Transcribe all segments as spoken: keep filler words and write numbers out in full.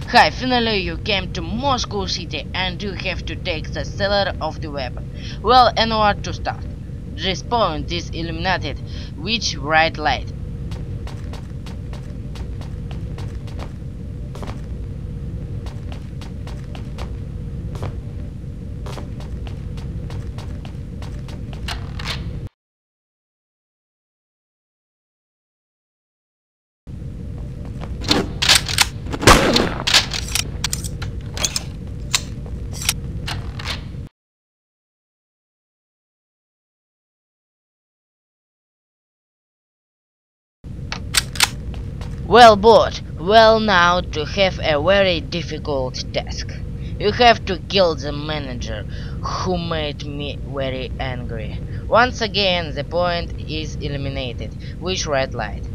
Hi, finally you came to Moscow City and you have to take the seller of the weapon. Well, and what to start? This point is illuminated, which bright light? Well bought. Well now to have a very difficult task. You have to kill the manager, who made me very angry. Once again the point is eliminated. Which red light?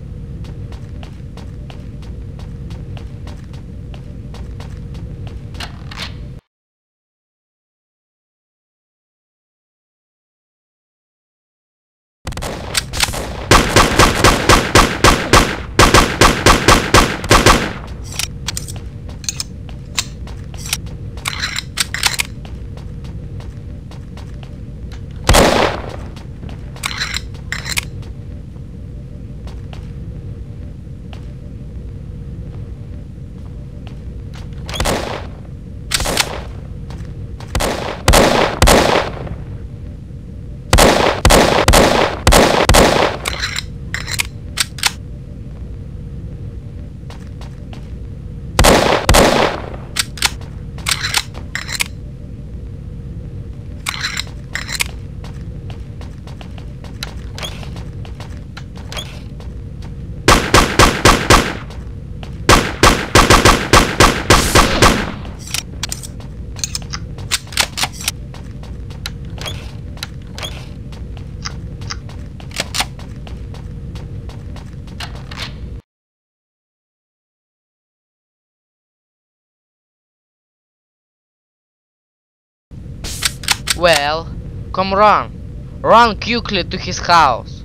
Well, come run. Run quickly to his house.